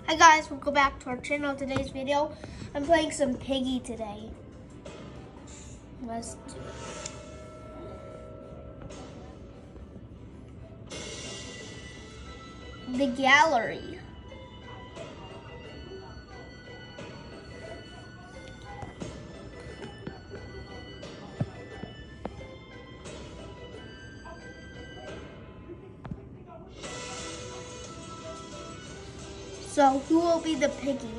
Hi guys, welcome back to our channel. Today's video, I'm playing some Piggy today. Let's do it. The gallery. So, who will be the piggy?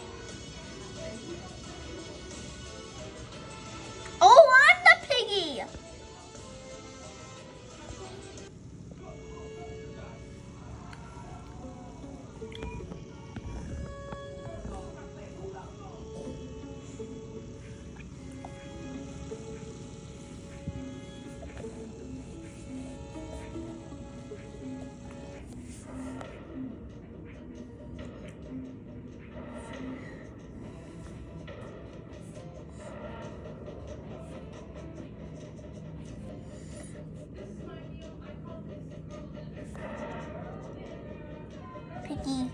Oh, I'm the piggy! Piggy.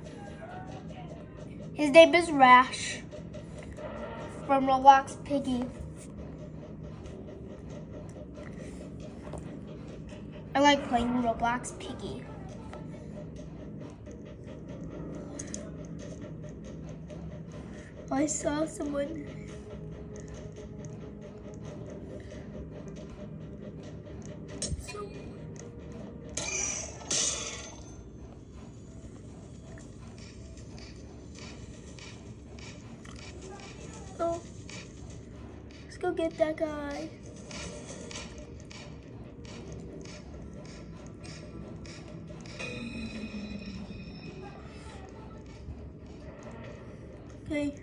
His name is Rash from Roblox Piggy. I like playing Roblox Piggy. I saw someone. Oh, let's go get that guy. Okay.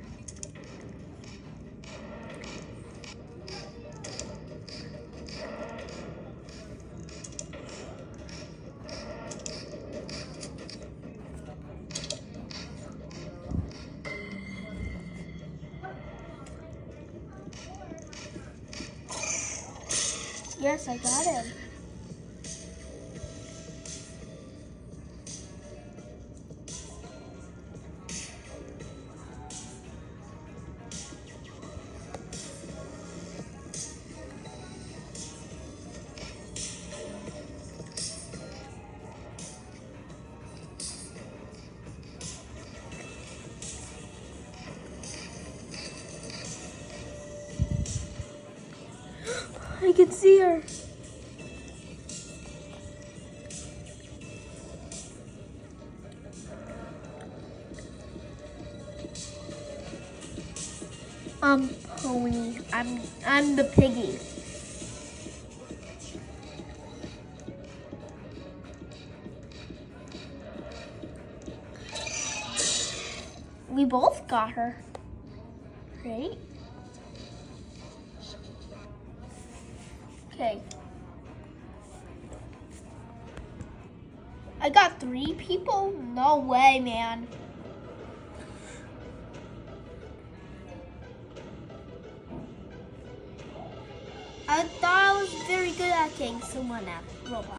Yes, I got him. I can see her. Pony. I'm the piggy. We both got her, right? Okay. I got 3 people? No way, man. I thought I was very good at getting someone at Roblox.